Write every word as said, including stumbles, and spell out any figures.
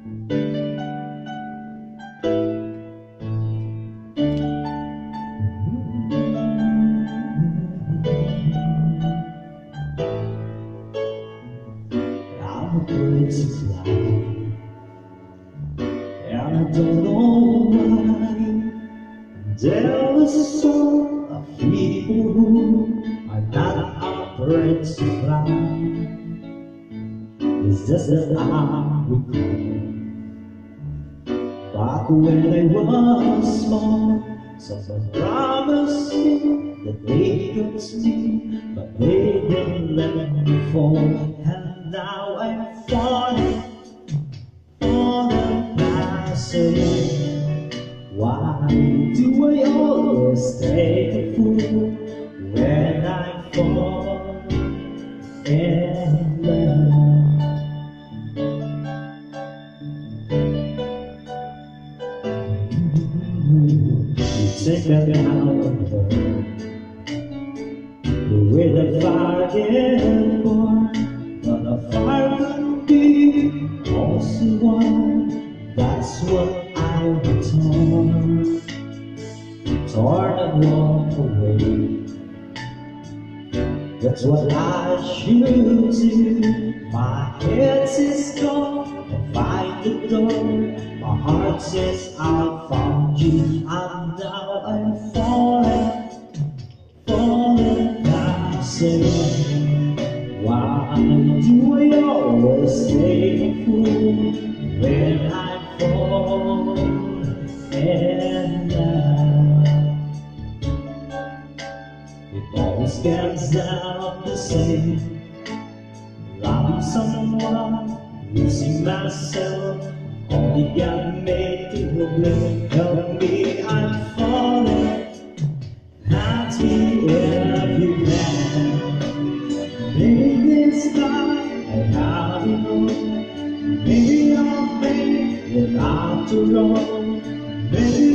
I'm afraid to fly, and I don't know why. There is some of people who are not afraid to fly. It's just that I recall back when I was small, someone promised me that they could see, but they didn't let me fall. And now I'm falling, falling past it. Why do I always take a fool when I fall in love? You take me out of her, the way the fire gets born, but the fire can be also one. That's what I was torn, torn and walk away. That's what I should do. My head says go and find the door. My heart says I found you, and now I'm falling, falling down. Say, why do I always stay a fool when I fall in love? It always comes down the same. Loving someone, losing myself, only got me to blame. Help me, I'm falling. Have me if you can. Maybe this time I have to know. Maybe I'll make it after all. Maybe